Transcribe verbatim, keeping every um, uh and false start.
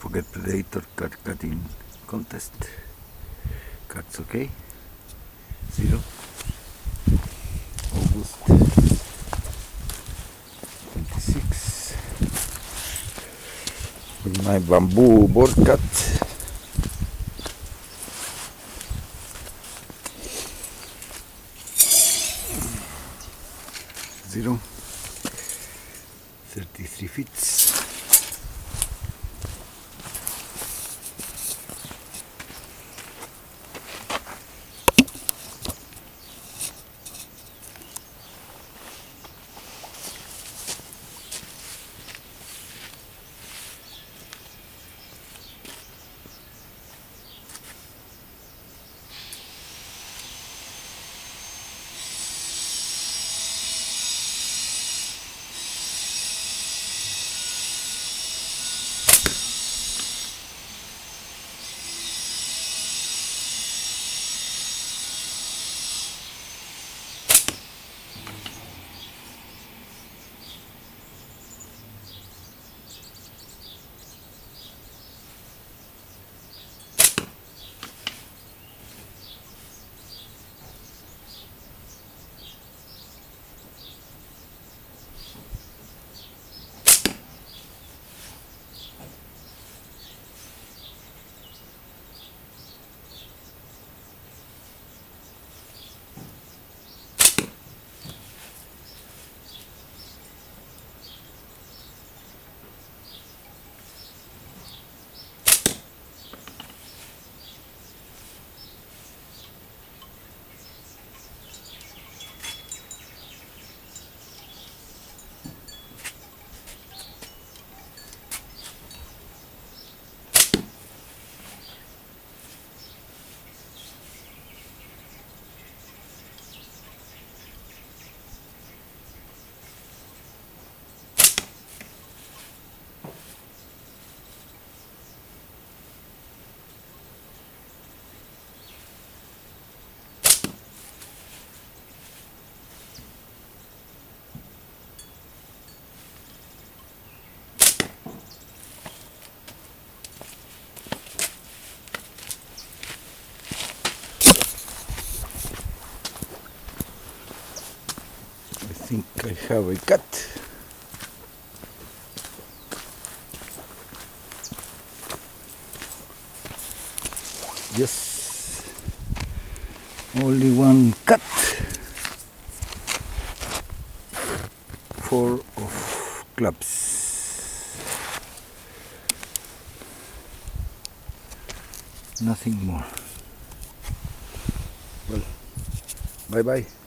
forget predator card cutting contest. Cards okay. Zero. August twenty-six. With my bamboo board cut. Zero. thirty-three feet. I think I have a cut. Yes, only one cut. Four of clubs. Nothing more. Well, bye bye.